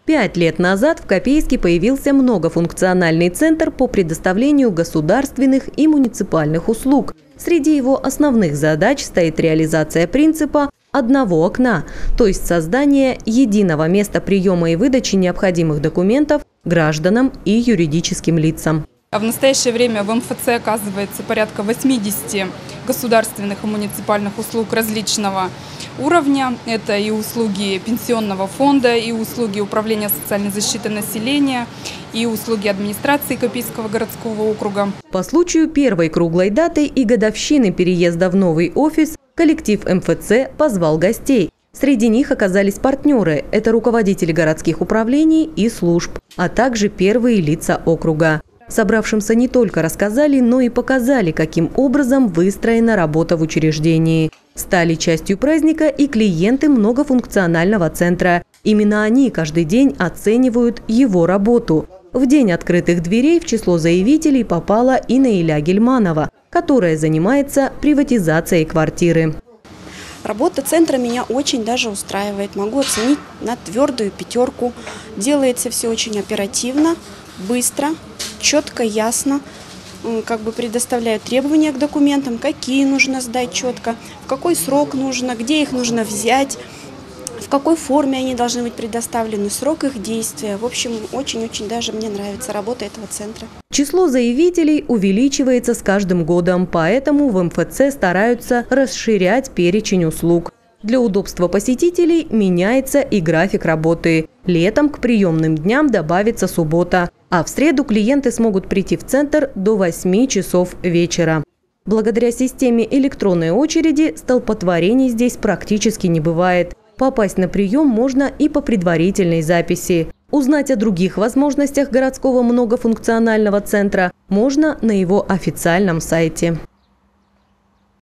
5 лет назад в Копейске появился многофункциональный центр по предоставлению государственных и муниципальных услуг. Среди его основных задач стоит реализация принципа одного окна, то есть создание единого места приема и выдачи необходимых документов гражданам и юридическим лицам. В настоящее время в МФЦ оказывается порядка 80 государственных и муниципальных услуг различного уровня. Это и услуги пенсионного фонда, и услуги управления социальной защиты населения, и услуги администрации Копейского городского округа. По случаю первой круглой даты и годовщины переезда в новый офис коллектив МФЦ позвал гостей. Среди них оказались партнеры – это руководители городских управлений и служб, а также первые лица округа. Собравшимся не только рассказали, но и показали, каким образом выстроена работа в учреждении. Стали частью праздника и клиенты многофункционального центра. Именно они каждый день оценивают его работу. В день открытых дверей в число заявителей попала и Наиля Гельманова, которая занимается приватизацией квартиры. Работа центра меня очень даже устраивает. Могу оценить на твердую 5. Делается все очень оперативно, быстро, четко, ясно. Предоставляют требования к документам, какие нужно сдать четко, в какой срок нужно, где их нужно взять, в какой форме они должны быть предоставлены, срок их действия. В общем, очень-очень даже мне нравится работа этого центра. Число заявителей увеличивается с каждым годом, поэтому в МФЦ стараются расширять перечень услуг. Для удобства посетителей меняется и график работы. Летом к приемным дням добавится суббота, а в среду клиенты смогут прийти в центр до 8 часов вечера. Благодаря системе электронной очереди столпотворений здесь практически не бывает. Попасть на прием можно и по предварительной записи. Узнать о других возможностях городского многофункционального центра можно на его официальном сайте.